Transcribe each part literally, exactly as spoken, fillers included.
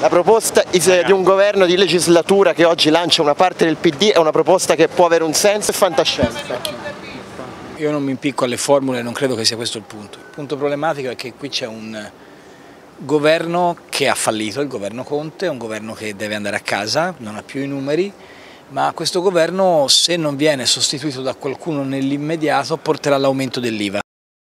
La proposta di un governo di legislatura che oggi lancia una parte del P D è una proposta che può avere un senso e fantascienza. Io non mi impicco alle formule, non credo che sia questo il punto. Il punto problematico è che qui c'è un governo che ha fallito, il governo Conte, è un governo che deve andare a casa, non ha più i numeri, ma questo governo, se non viene sostituito da qualcuno nell'immediato, porterà all'aumento dell'I V A.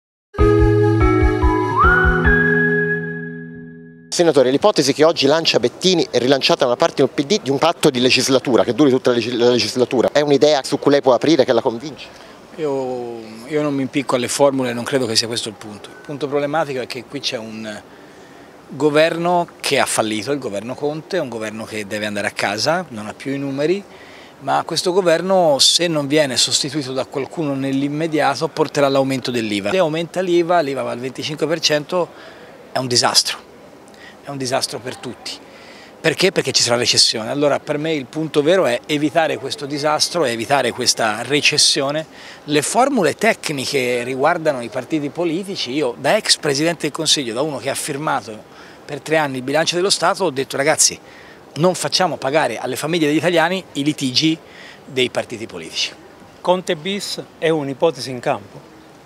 Senatore, l'ipotesi che oggi lancia Bettini è rilanciata da una parte del P D di un patto di legislatura, che duri tutta la legislatura, è un'idea su cui lei può aprire, che la convince? Io, io non mi impicco alle formule, non credo che sia questo il punto. Il punto problematico è che qui c'è un governo che ha fallito, il governo Conte, è un governo che deve andare a casa, non ha più i numeri, ma questo governo, se non viene sostituito da qualcuno nell'immediato, porterà all'aumento dell'I V A. Se aumenta l'I V A, l'I V A va al venticinque per cento, è un disastro, è un disastro per tutti. Perché? Perché ci sarà recessione. Allora per me il punto vero è evitare questo disastro, evitare questa recessione. Le formule tecniche riguardano i partiti politici. Io da ex Presidente del Consiglio, da uno che ha firmato per tre anni il bilancio dello Stato, ho detto ragazzi non facciamo pagare alle famiglie degli italiani i litigi dei partiti politici. Conte bis è un'ipotesi in campo?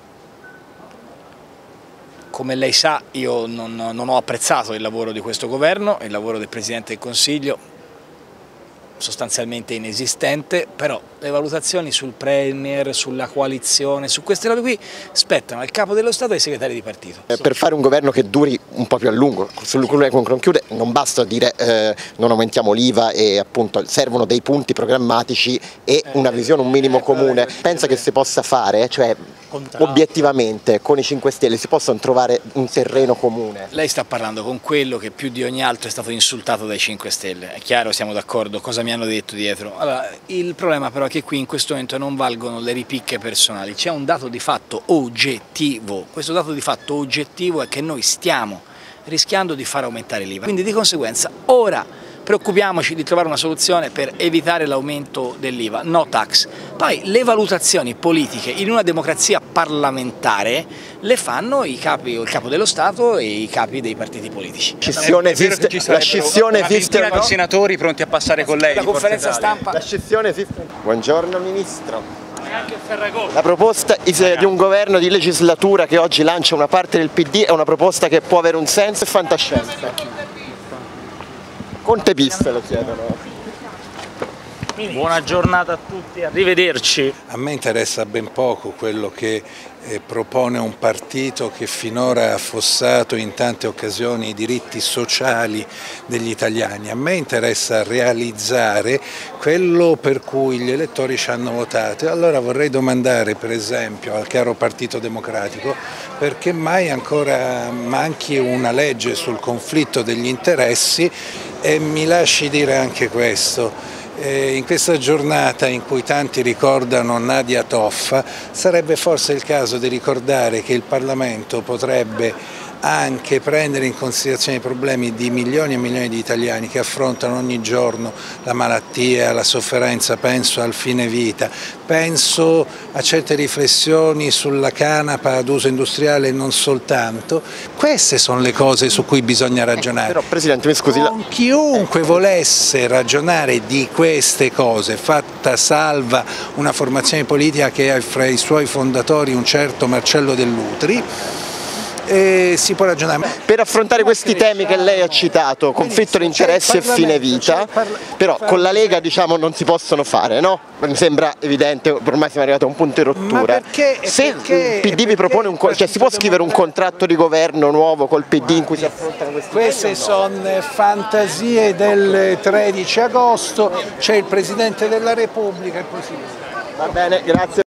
Come lei sa, io non, non ho apprezzato il lavoro di questo governo, il lavoro del Presidente del Consiglio sostanzialmente inesistente, però le valutazioni sul Premier, sulla coalizione, su queste robe qui spettano al Capo dello Stato e ai segretari di partito. Per fare un governo che duri un po' più a lungo, sul cui conclude, non basta dire eh, non aumentiamo l'I V A e appunto servono dei punti programmatici e una visione, un minimo comune. Pensa che si possa fare, cioè obiettivamente con i cinque Stelle si possano trovare un terreno comune? Lei sta parlando con quello che più di ogni altro è stato insultato dai cinque Stelle, è chiaro, siamo d'accordo, cosa mi hanno detto dietro? Allora, il problema però è che qui in questo momento non valgono le ripicche personali, c'è un dato di fatto oggettivo, questo dato di fatto oggettivo è che noi stiamo rischiando di far aumentare l'I V A, quindi di conseguenza ora preoccupiamoci di trovare una soluzione per evitare l'aumento dell'I V A, no tax. Poi le valutazioni politiche in una democrazia parlamentare le fanno i capi, il capo dello Stato e i capi dei partiti politici. Scissione esiste, la scissione esiste, una ventina di senatori pronti a passare con lei. La conferenza stampa. La scissione esiste. Buongiorno Ministro. La proposta di un governo di legislatura che oggi lancia una parte del P D è una proposta che può avere un senso e fantascienza. Conte bis lo chiedono. Buona giornata a tutti, arrivederci. A me interessa ben poco quello che eh, propone un partito che finora ha affossato in tante occasioni i diritti sociali degli italiani. A me interessa realizzare quello per cui gli elettori ci hanno votato. Allora vorrei domandare per esempio al caro Partito Democratico perché mai ancora manchi una legge sul conflitto degli interessi e mi lasci dire anche questo. In questa giornata in cui tanti ricordano Nadia Toffa sarebbe forse il caso di ricordare che il Parlamento potrebbe anche prendere in considerazione i problemi di milioni e milioni di italiani che affrontano ogni giorno la malattia, la sofferenza, penso al fine vita, penso a certe riflessioni sulla canapa ad uso industriale e non soltanto. Queste sono le cose su cui bisogna ragionare. Eh, però Presidente, mi scusi, la... Chiunque volesse ragionare di queste cose, fatta salva una formazione politica che ha fra i suoi fondatori un certo Marcello Dell'Utri, E si può ragionare. Per affrontare questi temi che lei ha citato, conflitto di interessi e fine vita, però con la Lega diciamo non si possono fare, no? Mi sembra evidente, ormai siamo arrivati a un punto di rottura. Perché, Se perché, il P D vi propone un, cioè si può scrivere un contratto di governo nuovo col P D in cui si affrontano questi temi? Queste sono fantasie del tredici agosto, c'è il Presidente della Repubblica e così via. Va bene, grazie.